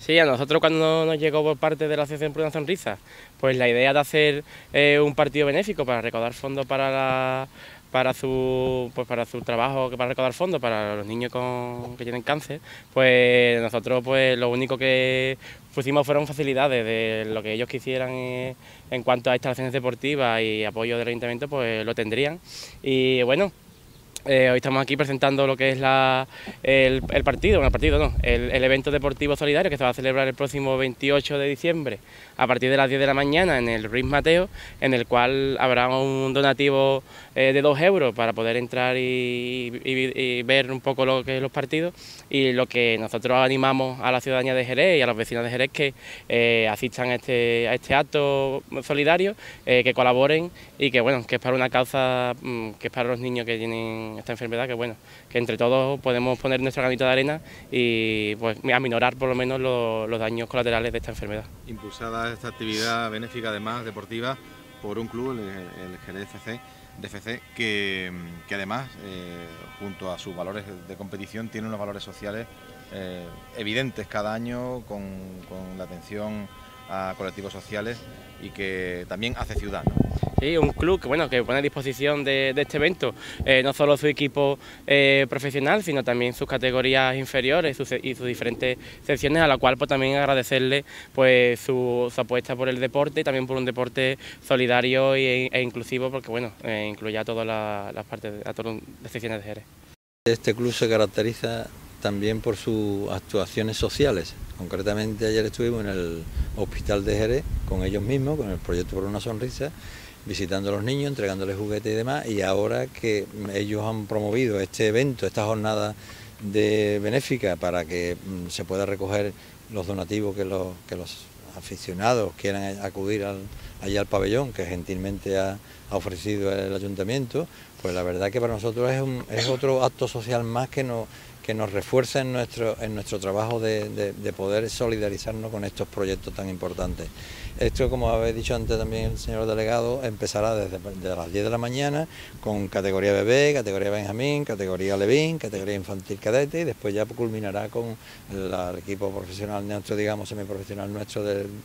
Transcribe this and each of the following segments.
Sí, a nosotros cuando nos llegó por parte de la Asociación por una Sonrisa, pues la idea de hacer un partido benéfico para recaudar fondos para su trabajo, para recaudar fondos para los niños que tienen cáncer, pues nosotros pues lo único que pusimos fueron facilidades de lo que ellos quisieran en cuanto a instalaciones deportivas y apoyo del ayuntamiento, pues lo tendrían. Y bueno, hoy estamos aquí presentando lo que es el evento deportivo solidario que se va a celebrar el próximo 28 de diciembre a partir de las 10 de la mañana en el Ruiz Mateo, en el cual habrá un donativo de 2 euros para poder entrar y ver un poco lo que es los partidos, y lo que nosotros animamos a la ciudadanía de Jerez y a los vecinos de Jerez que asistan a este acto solidario, que colaboren y que bueno, que es para una causa que es para los niños que tienen esta enfermedad, que bueno, que entre todos podemos poner nuestro granito de arena y pues aminorar por lo menos los daños colaterales de esta enfermedad. Impulsada esta actividad benéfica, además deportiva, por un club, el Jerez DFC, que además, junto a sus valores de competición, tiene unos valores sociales evidentes cada año con la atención a colectivos sociales y que también hace ciudad, ¿no? Sí, un club que pone a disposición de este evento no solo su equipo profesional, sino también sus categorías inferiores y sus diferentes secciones, a la cual pues también agradecerle pues su apuesta por el deporte y también por un deporte solidario e inclusivo, porque bueno, incluye a todas las partes, a todas las secciones de Jerez. Este club se caracteriza también por sus actuaciones sociales. Concretamente ayer estuvimos en el Hospital de Jerez con ellos mismos, con el proyecto Por una Sonrisa, visitando a los niños, entregándoles juguetes y demás, y ahora que ellos han promovido este evento, esta jornada de benéfica para que se pueda recoger los donativos que los aficionados quieran acudir allá al pabellón que gentilmente ha ofrecido el ayuntamiento, pues la verdad que para nosotros es otro acto social más que nos refuerza en nuestro trabajo de poder solidarizarnos con estos proyectos tan importantes. Esto, como habéis dicho antes también el señor delegado, empezará desde las 10 de la mañana con categoría bebé, categoría Benjamín, categoría Levín, categoría infantil cadete, y después ya culminará con el equipo profesional nuestro, digamos semiprofesional nuestro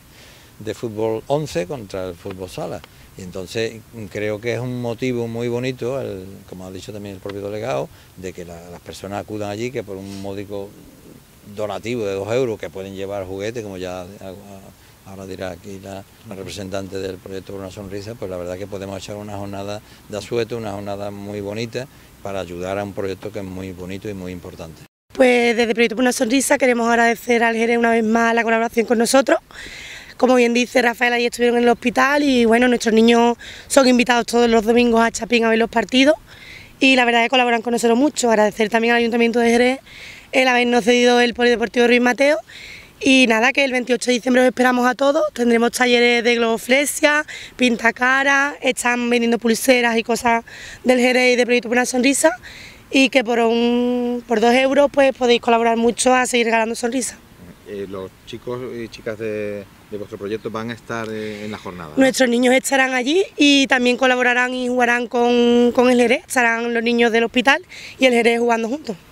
de fútbol 11 contra el fútbol sala. Y entonces creo que es un motivo muy bonito, como ha dicho también el propio delegado, de que las personas acudan allí, que por un módico donativo de 2 euros, que pueden llevar juguetes, como ya ahora dirá aquí la representante del proyecto Por una Sonrisa, pues la verdad que podemos echar una jornada de asueto, una jornada muy bonita para ayudar a un proyecto que es muy bonito y muy importante. Pues desde el proyecto Por una Sonrisa queremos agradecer al Jerez una vez más la colaboración con nosotros. Como bien dice Rafael, ayer estuvieron en el hospital y bueno, nuestros niños son invitados todos los domingos a Chapín a ver los partidos y la verdad es que colaboran con nosotros mucho. Agradecer también al Ayuntamiento de Jerez el habernos cedido el Polideportivo Ruiz Mateo y nada, que el 28 de diciembre os esperamos a todos. Tendremos talleres de globoflexia, pintacara, están vendiendo pulseras y cosas del Jerez y del proyecto Por una Sonrisa, y que por 2 euros pues podéis colaborar mucho a seguir regalando sonrisas. Los chicos y chicas de vuestro proyecto van a estar en la jornada, ¿no? Nuestros niños estarán allí y también colaborarán y jugarán con el Jerez, estarán los niños del hospital y el Jerez jugando juntos.